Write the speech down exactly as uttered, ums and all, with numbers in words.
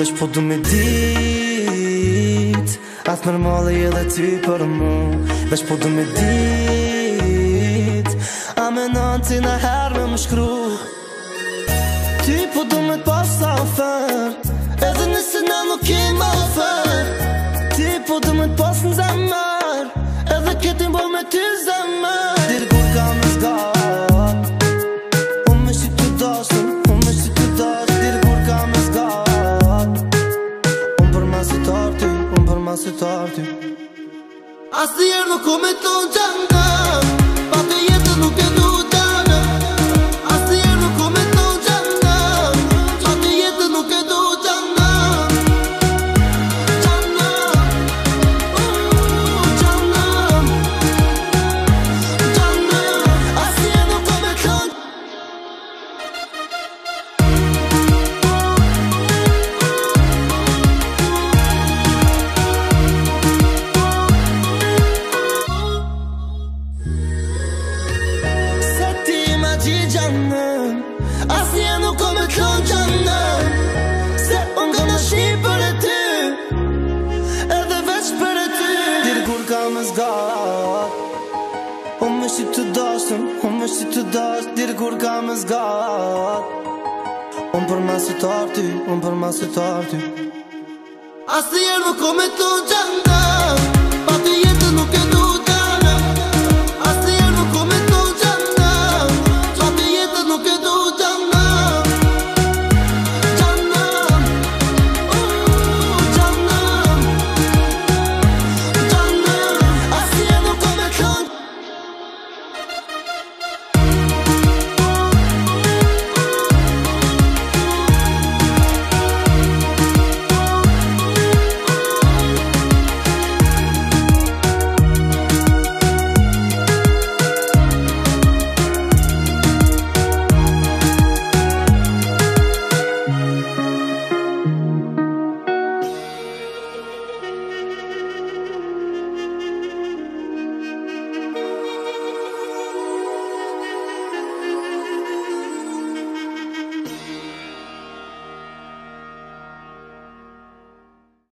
Vesh po du me dit Ath normale edhe ty për mu Vesh po du me dit A me nën ti në her me më shkru Ty po du me t'pas sa ofer Edhe nëse na nuk kema ofer Ty po du me t'pas në zemër Edhe ketin bo me ty zemër Dir kur ka me zgat Unë me shi t'u dashtëm Unë me shi t'u dasht Dir kur ka me zgat Unë për masit arty Unë për masit arty Asë njerë nuk ko me tonë gjanga Pa të jetë nuk e du gjanga Asë njerë nuk ko me tonë gjanga Pa të jetë nuk e du gjanga Gjanga Gjanga Gjanga Asë njerë nuk ko me tonë Asnjë nuk ko me thonë gjana Se unë ka në shi për e ty Edhe veç për e ty Dir kur ka me zgat Unë me shi të dashtëm Unë me shi të dasht Dir kur ka me zgat Unë për masit arty Unë për masit arty Asnjë nuk ko me thonë